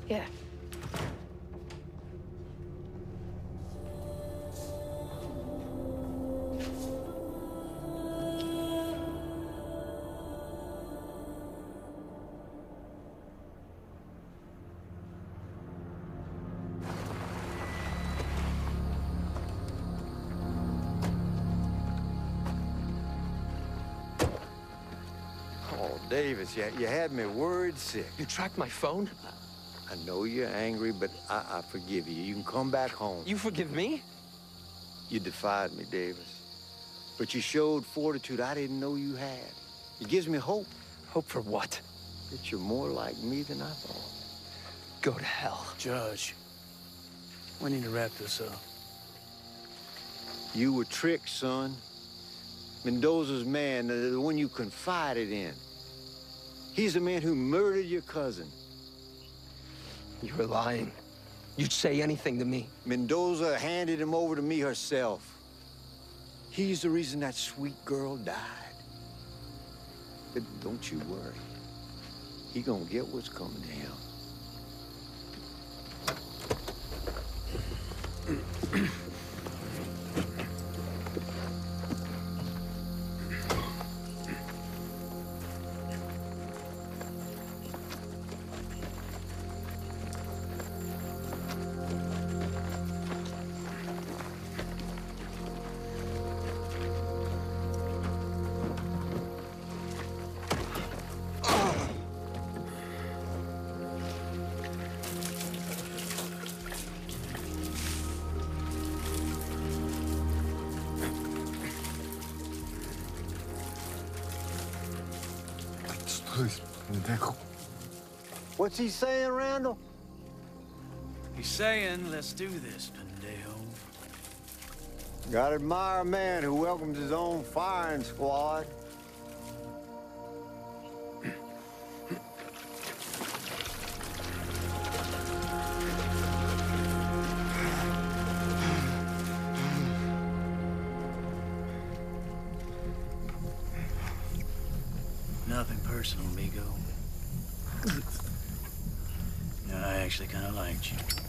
Yeah. Oh, Davis, you had me worried sick. You tracked my phone? I know you're angry, but I forgive you. You can come back home. You forgive me? You defied me, Davis. But you showed fortitude I didn't know you had. It gives me hope. Hope for what? That you're more like me than I thought. Go to hell. Judge, we need to wrap this up. You were tricked, son. Mendoza's man, the one you confided in. He's the man who murdered your cousin. You were lying. You'd say anything to me. Mendoza handed him over to me herself. He's the reason that sweet girl died. But don't you worry. He gonna get what's coming to him. What's he saying, Randall? He's saying, let's do this, pendejo. Gotta admire a man who welcomes his own firing squad. Nothing personal, amigo. I actually kind of liked you.